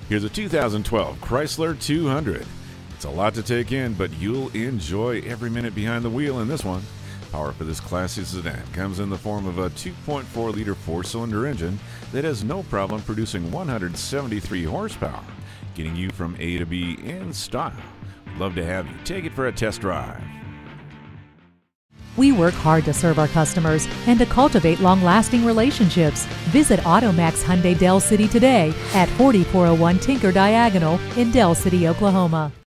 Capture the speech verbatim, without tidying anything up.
Here's a two thousand twelve Chrysler two hundred. It's a lot to take in, but you'll enjoy every minute behind the wheel in this one. Power for this classy sedan comes in the form of a two point four liter four-cylinder engine that has no problem producing one hundred seventy-three horsepower, getting you from A to B in style. We'd love to have you take it for a test drive. We work hard to serve our customers and to cultivate long-lasting relationships. Visit AutoMax Hyundai Del City today at forty-four oh one Tinker Diagonal in Del City, Oklahoma.